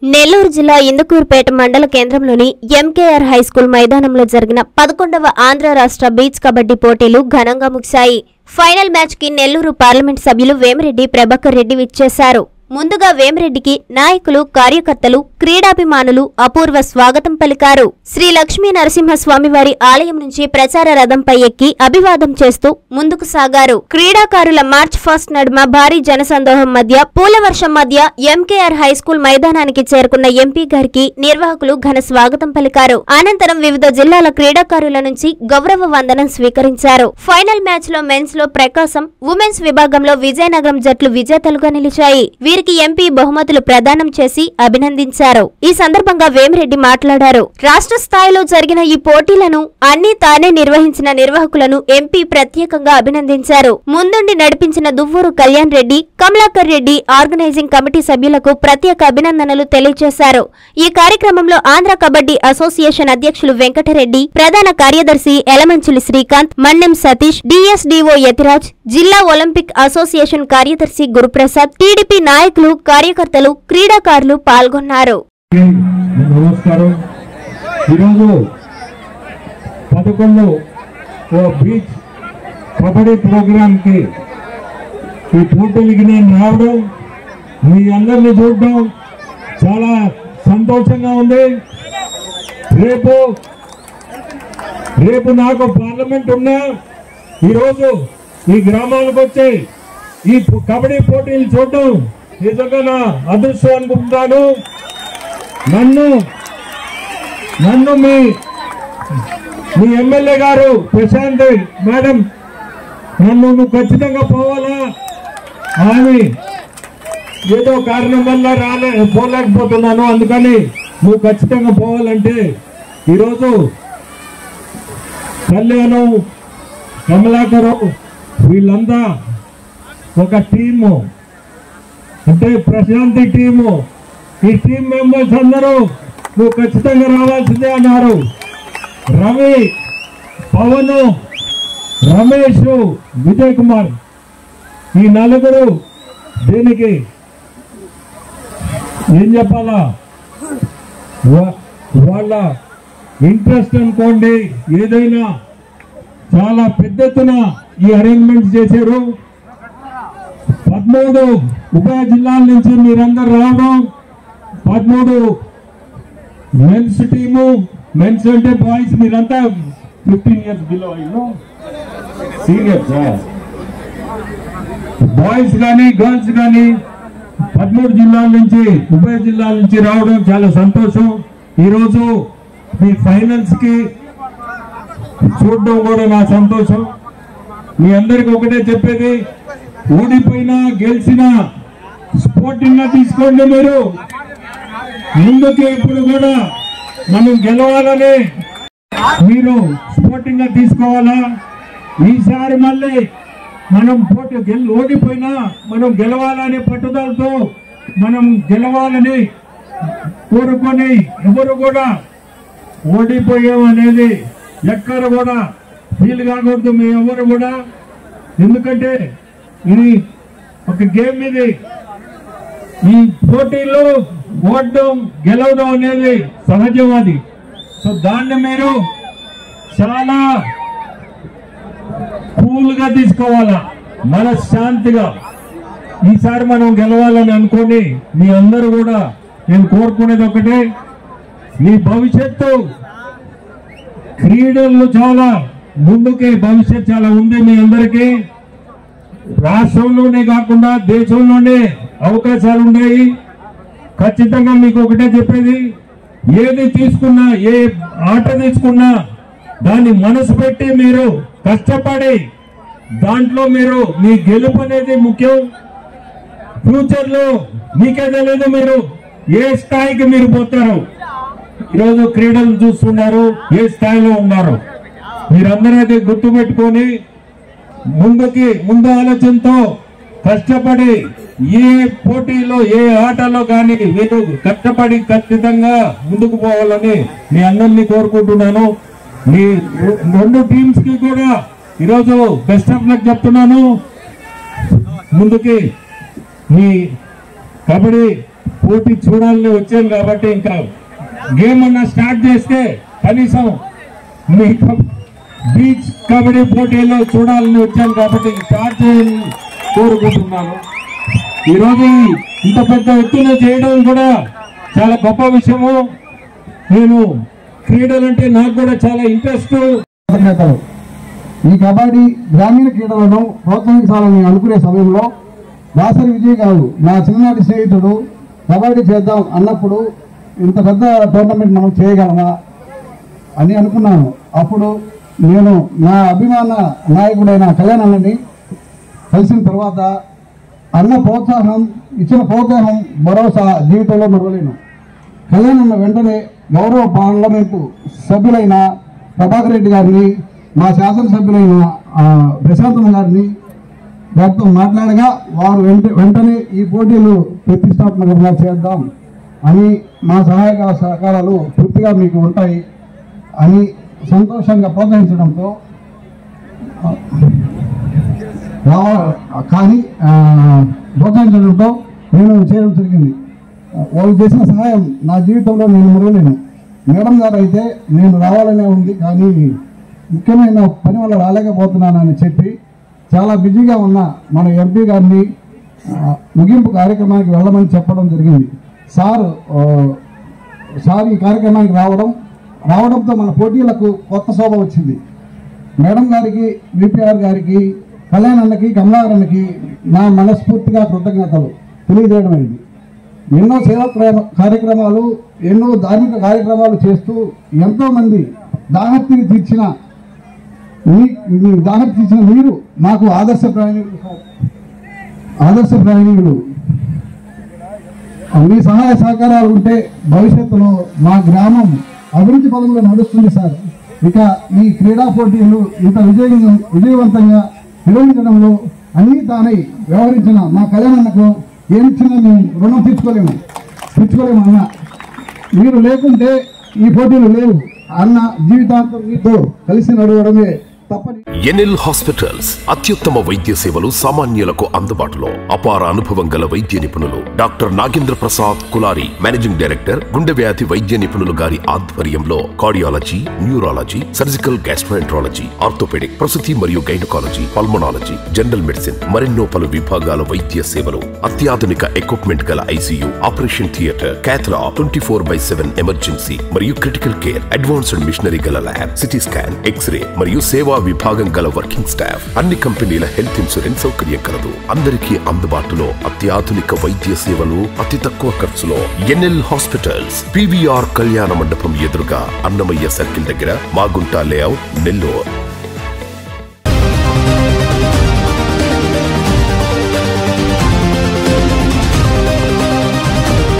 నెల్లూరు జిల్లా ఇందుకూరుపేట మండల కేంద్రంలోని ఎంకేఆర్ హైస్కూల్ మైదానంలో జరిగిన 11వ ఆంధ్ర రాష్ట్ర బీచ్ కబడ్డీ పోటీలు ఘనంగా ముగిశాయి. ఫైనల్ మ్యాచ్ కి నెల్లూరు పార్లమెంట్ సభ్యులు వేమిరెడ్డి ప్రభాకర్ రెడ్డి విచ్చేశారు. ముందుగా వేమిరెడ్డికి నాయకులు, కార్యకర్తలు, క్రీడాభిమానులు అపూర్వ స్వాగతం పలికారు. శ్రీ లక్ష్మీ నరసింహస్వామి వారి ఆలయం నుంచి ప్రచార రథంపై ఎక్కి అభివాదం చేస్తూ ముందుకు సాగారు. క్రీడాకారుల మార్చ్ ఫాస్ట్ నడుమ భారీ జనసందోహం మధ్య పూలవర్షం మధ్య ఎంకేఆర్ హైస్కూల్ మైదానానికి చేరుకున్న ఎంపీ గారికి నిర్వాహకులు ఘన స్వాగతం పలికారు. అనంతరం వివిధ జిల్లాల క్రీడాకారుల నుంచి గౌరవ వందనం స్వీకరించారు. ఫైనల్ మ్యాచ్ లో మెన్స్ లో ప్రకాశం, ఉమెన్స్ విభాగంలో విజయనగరం జట్లు విజేతలుగా నిలిచాయి. వీరికి ఎంపీ బహుమతులు ప్రదానం చేసి అభినందించారు. ఈ సందర్భంగా వేమిరెడ్డి మాట్లాడారు. రాష్ట్ర స్థాయిలో జరిగిన ఈ పోటీలను అన్ని తానే నిర్వహించిన నిర్వాహకులను ఎంపీ ప్రత్యేకంగా అభినందించారు. ముందుండి నడిపించిన దువ్వూరు కళ్యాణ్ రెడ్డి, కమలాకర్ రెడ్డి, ఆర్గనైజింగ్ కమిటీ సభ్యులకు ప్రత్యేక అభినందనలు తెలియజేశారు. ఈ కార్యక్రమంలో ఆంధ్ర కబడ్డీ అసోసియేషన్ అధ్యక్షులు వెంకటరెడ్డి, ప్రధాన కార్యదర్శి ఎలమంచులి శ్రీకాంత్, మన్నెం సతీష్, డిఎస్డిఓ యతిరాజ్, జిల్లా ఒలింపిక్ అసోసియేషన్ కార్యదర్శి గురుప్రసాద్, టీడీపీ నాయకులు, కార్యకర్తలు, క్రీడాకారులు పాల్గొన్నారు. నమస్కారం. ఈరోజు 11వ బీచ్ కబడ్డీ ప్రోగ్రామ్ కి ఈ పోటీలకి నేను రావడం, మీ అందరినీ చూడడం చాలా సంతోషంగా ఉంది. రేపు నాకు పార్లమెంట్ ఉన్నా ఈరోజు ఈ గ్రామాలకు వచ్చి ఈ కబడ్డీ పోటీలు చూడడం నిజంగా నా అదృష్టం అనుకుంటున్నాను. నన్ను మీ ఎమ్మెల్యే గారు ప్రశాంత్ మేడం నువ్వు ఖచ్చితంగా పోవాలా, ఆమె ఏదో కారణం వల్ల పోలేకపోతున్నాను, అందుకని నువ్వు ఖచ్చితంగా పోవాలంటే ఈరోజు కళ్యాణం, కమలాకరు వీళ్ళంతా ఒక టీము, అంటే ప్రశాంతి టీము. ఈ టీం మెంబర్స్ అందరూ నువ్వు ఖచ్చితంగా రావాల్సిందే అన్నారు. రవి, పవన్, రమేష్, విజయ్ కుమార్, ఈ నలుగురు దీనికి ఏం చెప్పాలా, వాళ్ళ ఇంట్రెస్ట్ అనుకోండి, ఏదైనా చాలా పెద్ద ఎత్తున ఈ అరేంజ్మెంట్స్ చేశారు. 13 ఉభయ జిల్లాల నుంచి మీరందరూ రావడం, 13 మెన్స్ టీము, మెన్స్ అంటే బాయ్స్, మీరంతా 15 years బిలో సీనియర్స్, బాయ్స్ కానీ గర్ల్స్ కానీ 13 జిల్లాల నుంచి, ఉభయ జిల్లాల నుంచి రావడం చాలా సంతోషం. ఈరోజు మీ ఫైనల్స్ కి చూడడం కూడా నా సంతోషం. మీ అందరికి ఒకటే చెప్పేది, ఓడిపోయినా గెలిచినా స్పోర్టింగ్ గా తీసుకోండి. మీరు ముందుకు ఎప్పుడు కూడా మనం గెలవాలని మీరు స్పోర్టింగ్ గా తీసుకోవాలా. ఈసారి మళ్ళీ మనం ఓడిపోయినా మనం గెలవాలనే పట్టుదలతో మనం గెలవాలని కోరుకొని ఎవరు కూడా ఓడిపోయాం అనేది ఎక్కడ కూడా ఫీల్ కాకూడదు మీ ఎవరు కూడా. ఎందుకంటే ఇది ఒక గేమ్, ఇది ఈ పోటీలో ఓడడం గెలవడం అనేది సహజం. అది సో దాన్ని మీరు చాలా కూల్ గా తీసుకోవాలా, మనశ్శాంతిగా. ఈసారి మనం గెలవాలని అనుకోని మీ అందరూ కూడా నేను కోరుకునేది ఒకటే, మీ భవిష్యత్తు క్రీడల్లో చాలా ముందుకే భవిష్యత్ చాలా ఉంది మీ అందరికీ. రాష్ట్రంలోనే కాకుండా దేశంలోనే అవకాశాలు ఉన్నాయి. ఖచ్చితంగా మీకు ఒకటే చెప్పేది, ఏది తీసుకున్నా, ఏ ఆట తీసుకున్నా దాన్ని మనసు పెట్టి మీరు కష్టపడి దాంట్లో మీరు మీ గెలుపు అనేది ముఖ్యం. ఫ్యూచర్ లో మీకే తెలియదు మీరు ఏ స్థాయికి మీరు పోతారు. ఈరోజు క్రీడలు చూస్తున్నారు, ఏ స్థాయిలో ఉన్నారు. మీరందరూ అది గుర్తు పెట్టుకొని ముందు ఆలోచనతో కష్టపడి ఏ పోటీలో ఏ ఆటలో కానీ మీరు కష్టపడి ఖచ్చితంగా ముందుకు పోవాలని మీ అందరినీ కోరుకుంటున్నాను. మీ 2 టీమ్స్ కి కూడా ఈరోజు బెస్ట్ ఆఫ్ లక్ చెప్తున్నాను. ముందుకి మీ కబడ్డీ పోటీ చూడాలని వచ్చాను కాబట్టి ఇంకా గేమ్ అన్నా స్టార్ట్ చేస్తే కనీసం మీ బీచ్ కబడ్డీ పోటీలో చూడాలని వచ్చాను కాబట్టి స్టార్ట్ చేయాలని కోరుకుంటున్నాను. ఈరోజు ఇంత పెద్ద ఎత్తున చేయడం కూడా చాలా గొప్ప విషయము. నేను క్రీడలంటే నాకు కూడా చాలా ఇంట్రెస్ట్. ఈ కబడ్డీ గ్రామీణ క్రీడలను ప్రోత్సహించాలని అనుకునే సమయంలో దాసరి విజయ్ గారు నా చిన్ననాటి స్నేహితుడు కబడ్డీ చేద్దాం అన్నప్పుడు ఇంత పెద్ద టోర్నమెంట్ మనం చేయగలమా అని అనుకున్నాను. అప్పుడు నేను నా అభిమాన నాయకుడైన కళ్యాణ్ అన్నని కలిసిన తర్వాత అన్న ఇచ్చిన ప్రోత్సాహం భరోసా జీవితంలో మరవలేను. కళ్యాణ్ అన్న వెంటనే గౌరవ పార్లమెంటు సభ్యులైన ప్రభాకర్ రెడ్డి గారిని, మా శాసనసభ్యులైన ప్రశాంతమ్మ గారిని వారితో మాట్లాడగా వారు వెంటనే ఈ పోటీలు ప్రతిష్టాత్మకంగా చేద్దాం అని, మా సహాయక సహకారాలు పూర్తిగా మీకు ఉంటాయి అని సంతోషంగా ప్రోత్సహించడంతో నేను చేయడం జరిగింది. వాళ్ళు చేసిన సహాయం నా జీవితంలో నేను మరవలేను. మేడం గారు అయితే నేను రావాలనే ఉంది కానీ ముఖ్యమైన పని వల్ల రాలేకపోతున్నానని చెప్పి చాలా బిజీగా ఉన్న మన ఎంపీ గారిని ముగింపు కార్యక్రమానికి వెళ్ళమని చెప్పడం జరిగింది. సార్ ఈ కార్యక్రమానికి రావడంతో మన పోటీలకు కొత్త శోభ వచ్చింది. మేడం గారికి, విపిఆర్ గారికి, కళ్యాణ్ అన్నకి, కమలాకరన్నకి నా మనస్ఫూర్తిగా కృతజ్ఞతలు తెలియజేయడం అయింది. ఎన్నో సేవా కార్యక్రమాలు, ఎన్నో ధార్మిక కార్యక్రమాలు చేస్తూ ఎంతోమంది దాహర్తిని తీర్చిన మీరు మాకు ఆదర్శ ప్రయాణికులు. మీ సహాయ సహకారాలు ఉంటే భవిష్యత్తులో మా గ్రామం అభివృద్ధి పదంలో నడుస్తుంది సార్. ఇక ఈ క్రీడా పోటీలు ఇంత విజయవంతంగా నిర్వహించడంలో అన్ని తానై వ్యవహరించిన మా కళ్యాణన్నకు ఏమిచ్చినా మేము రుణం తీర్చుకోలేము అన్న. మీరు లేకుంటే ఈ పోటీలు లేవు అన్న. జీవితాంతం మీతో కలిసి నడవడమే తప్పని. ఎన్ఎల్ హాస్పిటల్స్ అత్యుత్తమ వైద్య సేవలు సామాన్యులకు అందుబాటులో. అపార అనుభవం గల వైద్య నిపుణులు doctor Nagendra Prasad Kulari, managing director, గుండె వ్యాధి వైద్య నిపుణులు గారి ఆధ్వర్యంలో cardiology, neurology, surgical gastroenterology, orthopaedic, ప్రసూతి మరియు గైనకాలజీ, పల్మనాలజీ, జనరల్ మెడిసిన్ మరెన్నో పలు విభాగాల వైద్య సేవలు. అత్యాధునిక ఎక్విప్మెంట్ గల ICU, operation theatre, cath lab, 24/7 emergency మరియు క్రిటికల్ కేర్, అడ్వాన్స్డ్ మిషనరీ గల ల్యాబ్, సిటీ స్కాన్, ఎక్స్రే మరియు సేవా విభాగం గల వర్కింగ్ స్టాఫ్. అన్ని కంపెనీల హెల్త్ ఇన్సూరెన్స్ సౌకర్యం కలదు. అందరికీ అందుబాటులో అత్యాధునిక వైద్య సేవలు అతి తక్కువ ఖర్చులో. ఎన్ఎల్ హాస్పిటల్స్, పివిఆర్ కళ్యాణ మండపం ఎదురుగా, అన్నమయ్య సర్కిల్ దగ్గర, మాగుంట లేఅవుట్, నెల్లూరు.